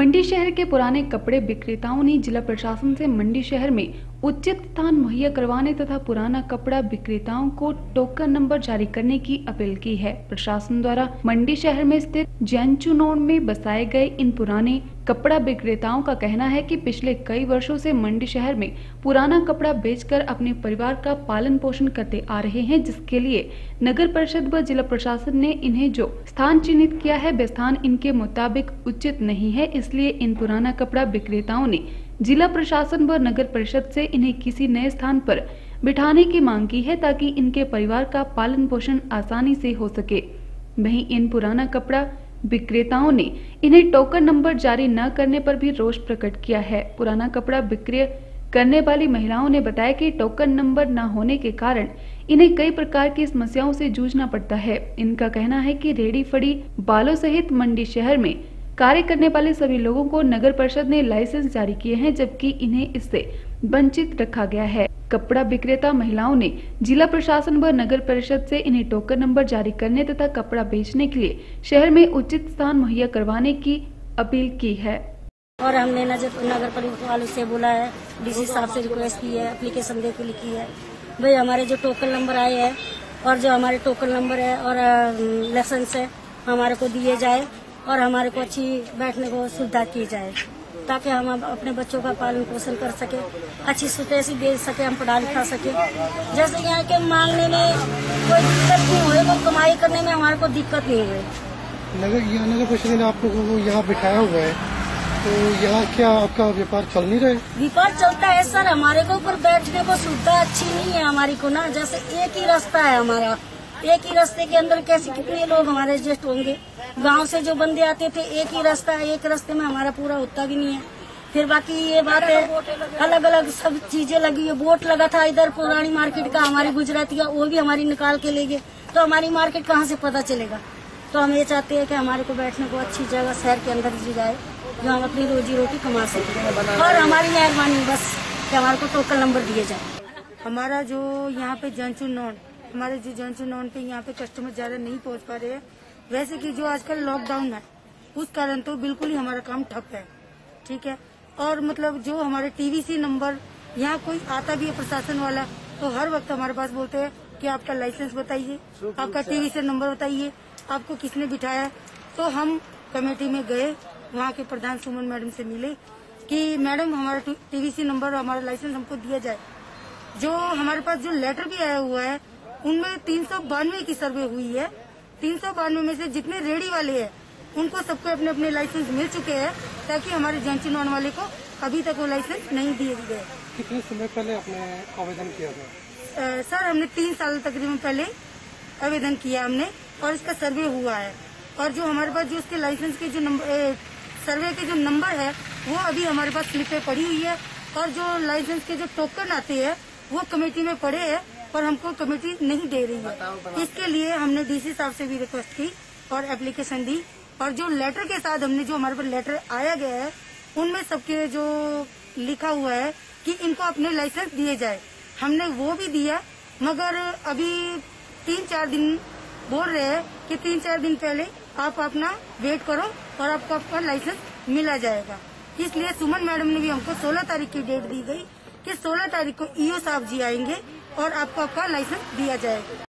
मंडी शहर के पुराने कपड़े विक्रेताओं ने जिला प्रशासन से मंडी शहर में उचित स्थान मुहैया करवाने तथा पुराना कपड़ा विक्रेताओं को टोकन नंबर जारी करने की अपील की है। प्रशासन द्वारा मंडी शहर में स्थित जैनचुनोन में बसाए गए इन पुराने कपड़ा विक्रेताओं का कहना है कि पिछले कई वर्षों से मंडी शहर में पुराना कपड़ा बेचकर अपने परिवार का पालन पोषण करते आ रहे हैं, जिसके लिए नगर परिषद व जिला प्रशासन ने इन्हें जो स्थान चिन्हित किया है वह स्थान इनके मुताबिक उचित नहीं है। इसलिए इन पुराना कपड़ा विक्रेताओं ने जिला प्रशासन व नगर परिषद से इन्हें किसी नए स्थान पर बिठाने की मांग की है, ताकि इनके परिवार का पालन पोषण आसानी से हो सके। वहीं इन पुराना कपड़ा विक्रेताओं ने इन्हें टोकन नंबर जारी न करने पर भी रोष प्रकट किया है। पुराना कपड़ा विक्रय करने वाली महिलाओं ने बताया कि टोकन नंबर न होने के कारण इन्हें कई प्रकार की समस्याओं से जूझना पड़ता है। इनका कहना है कि रेडी फड़ी बालों सहित मंडी शहर में कार्य करने वाले सभी लोगों को नगर परिषद ने लाइसेंस जारी किए हैं, जबकि इन्हें इससे वंचित रखा गया है। कपड़ा विक्रेता महिलाओं ने जिला प्रशासन व नगर परिषद से इन्हें टोकन नंबर जारी करने तथा कपड़ा बेचने के लिए शहर में उचित स्थान मुहैया करवाने की अपील की है। और हमने नगर परिषद वालों से बोला है, डीसी साहब से रिक्वेस्ट की है, एप्लीकेशन दे के लिखी है, भाई हमारे जो टोकन नंबर आए हैं और जो हमारे टोकन नंबर है और लाइसेंस है हमारे को दिए जाए और हमारे को अच्छी बैठने को सुविधा की जाए, ताकि हम अपने बच्चों का पालन पोषण कर सके, अच्छी सुटेसी दे सके, हम पढ़ा लिखा सके। जैसे यहाँ के मांगने में कोई दिक्कत नहीं हुए, कोई कमाई करने में हमारे को दिक्कत नहीं हुई। नगर परिषद ने आप लोगों को यहाँ बिठाया हुआ है, तो यहाँ क्या आपका व्यापार चल नहीं रहा है? व्यापार चलता है सर, हमारे को ऊपर बैठने को सुविधा अच्छी नहीं है हमारी को ना। जैसे एक ही रास्ता है हमारा, एक ही रास्ते के अंदर कैसे कितने लोग हमारे एडजस्ट होंगे। गांव से जो बंदे आते थे, एक ही रास्ता है, एक रास्ते में हमारा पूरा होता भी नहीं है। फिर बाकी ये बात है, अलग अलग सब चीजें लगी है। बोट लगा था इधर पुरानी मार्केट का, हमारी गुजराती का, वो भी हमारी निकाल के ले गए, तो हमारी मार्केट कहाँ से पता चलेगा। तो हम ये चाहते हैं कि हमारे को बैठने को अच्छी जगह शहर के अंदर दी जाए, जो हम अपनी रोजी रोटी कमा सकें। और हमारी मेहरबानी बस कि हमारे को टोकन नंबर दिए जाए। हमारा जो यहाँ पे जैनचुनोन, हमारे जो जैनचुनोन पे यहाँ पे कस्टमर ज्यादा नहीं पहुँच पा रहे हैं। वैसे कि जो आजकल लॉकडाउन है उस कारण तो बिल्कुल ही हमारा काम ठप है, ठीक है। और मतलब जो हमारे टीवीसी नंबर, यहाँ कोई आता भी है प्रशासन वाला तो हर वक्त हमारे पास बोलते हैं कि आपका लाइसेंस बताइए, आपका टीवीसी नंबर बताइए, आपको किसने बिठाया। तो हम कमेटी में गए, वहाँ के प्रधान सुमन मैडम से मिले कि मैडम हमारा टीवीसी नंबर और हमारा लाइसेंस हमको दिया जाए। जो हमारे पास जो लेटर भी आया हुआ है उनमें 392 की सर्वे हुई है। 392 में से जितने रेडी वाले हैं उनको सबको अपने अपने लाइसेंस मिल चुके हैं, ताकि हमारे जैनचुनोन वाले को अभी तक वो लाइसेंस नहीं दिए गए। कितने समय पहले आपने आवेदन किया था? सर हमने 3 साल तकरीबन पहले आवेदन किया हमने, और इसका सर्वे हुआ है। और जो हमारे पास जो उसके लाइसेंस के जो नंबर, सर्वे के जो नंबर है वो अभी हमारे पास स्लिप पे पड़ी हुई है। और जो लाइसेंस के जो टोकन आते हैं वो कमेटी में पड़े हैं, पर हमको कमेटी नहीं दे रही है। इसके लिए हमने डीसी साहब से भी रिक्वेस्ट की और एप्लीकेशन दी, और जो लेटर के साथ हमने जो हमारे पास लेटर आया गया है उनमें सबके जो लिखा हुआ है कि इनको अपने लाइसेंस दिए जाए, हमने वो भी दिया। मगर अभी 3-4 दिन बोल रहे हैं कि 3-4 दिन पहले आप अपना वेट करो और आपको आपका लाइसेंस मिला जाएगा। इसलिए सुमन मैडम ने भी हमको 16 तारीख की डेट दी गई कि 16 तारीख को ईओ साहब जी आएंगे और आपको आपका लाइसेंस दिया जाएगा।